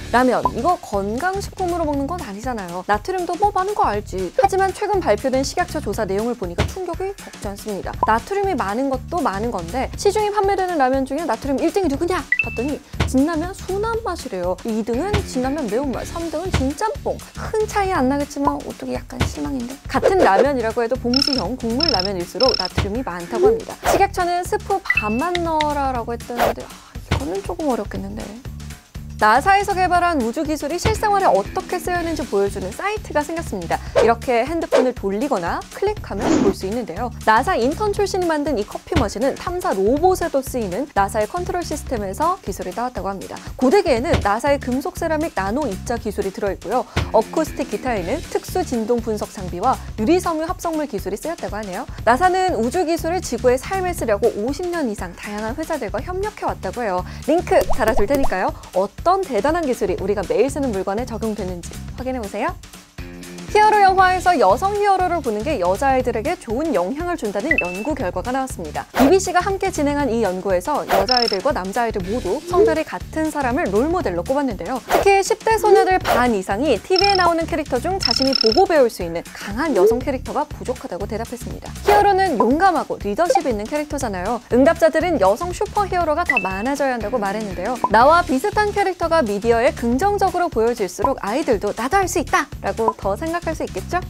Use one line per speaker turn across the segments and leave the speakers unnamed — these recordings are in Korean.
라면, 이거 건강식품으로 먹는 건 아니잖아요. 나트륨도 뭐 많은 거 알지. 하지만 최근 발표된 식약처 조사 내용을 보니까 충격이 적지 않습니다. 나트륨이 많은 것도 많은 건데 시중에 판매되는 라면 중에 나트륨 1등이 누구냐? 봤더니 진라면 순한 맛이래요. 2등은 진라면 매운맛, 3등은 진짬뽕. 큰 차이 안 나겠지만 어떻게 약간 실망인데? 같은 라면이라고 해도 봉지형 국물 라면일수록 나트륨이 많다고 합니다. 식약처는 스프 반만 넣어라라고 했다는데 이거는 조금 어렵겠는데. 나사에서 개발한 우주 기술이 실생활에 어떻게 쓰여있는지 보여주는 사이트가 생겼습니다. 이렇게 핸드폰을 돌리거나 클릭하면 볼 수 있는데요. 나사 인턴 출신이 만든 이 커피 머신은 탐사 로봇에도 쓰이는 나사의 컨트롤 시스템에서 기술이 나왔다고 합니다. 고데기에는 나사의 금속 세라믹 나노 입자 기술이 들어있고요. 어쿠스틱 기타에는 특수 진동 분석 장비와 유리섬유 합성물 기술이 쓰였다고 하네요. 나사는 우주 기술을 지구의 삶에 쓰려고 50년 이상 다양한 회사들과 협력해왔다고 해요. 링크 달아둘 테니까요. 어떤 대단한 기술이 우리가 매일 쓰는 물건에 적용되는지 확인해보세요. 히어로 영화에서 여성 히어로를 보는 게 여자아이들에게 좋은 영향을 준다는 연구 결과가 나왔습니다. BBC가 함께 진행한 이 연구에서 여자아이들과 남자아이들 모두 성별이 같은 사람을 롤모델로 꼽았는데요. 특히 10대 소녀들 반 이상이 TV에 나오는 캐릭터 중 자신이 보고 배울 수 있는 강한 여성 캐릭터가 부족하다고 대답했습니다. 히어로는 용감하고 리더십이 있는 캐릭터잖아요. 응답자들은 여성 슈퍼히어로가 더 많아져야 한다고 말했는데요. 나와 비슷한 캐릭터가 미디어에 긍정적으로 보여질수록 아이들도 나도 할 수 있다! 라고 더 생각할 수 있겠죠?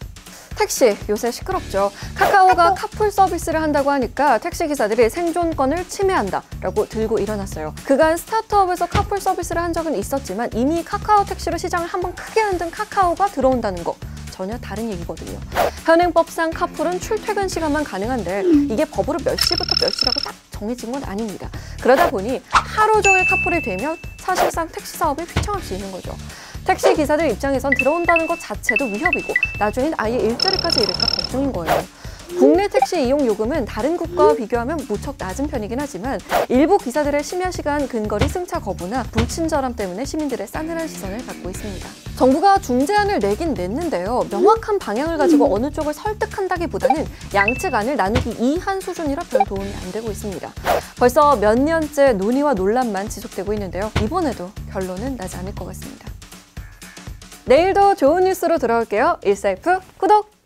택시, 요새 시끄럽죠. 카카오가 카풀 서비스를 한다고 하니까 택시기사들이 생존권을 침해한다 라고 들고 일어났어요. 그간 스타트업에서 카풀 서비스를 한 적은 있었지만 이미 카카오 택시로 시장을 한번 크게 흔든 카카오가 들어온다는 거 전혀 다른 얘기거든요. 현행법상 카풀은 출퇴근 시간만 가능한데 이게 법으로 몇 시부터 몇 시라고 딱 정해진 건 아닙니다. 그러다 보니 하루 종일 카풀이 되면 사실상 택시 사업이 휘청할 수 있는 거죠. 택시 기사들 입장에선 들어온다는 것 자체도 위협이고 나중엔 아예 일자리까지 잃을까 걱정인 거예요. 국내 택시 이용 요금은 다른 국가와 비교하면 무척 낮은 편이긴 하지만 일부 기사들의 심야 시간 근거리 승차 거부나 불친절함 때문에 시민들의 싸늘한 시선을 갖고 있습니다. 정부가 중재안을 내긴 냈는데요. 명확한 방향을 가지고 어느 쪽을 설득한다기보다는 양측 안을 나누기 이한 수준이라 별 도움이 안 되고 있습니다. 벌써 몇 년째 논의와 논란만 지속되고 있는데요. 이번에도 결론은 나지 않을 것 같습니다. 내일도 좋은 뉴스로 돌아올게요. 일사이프 구독!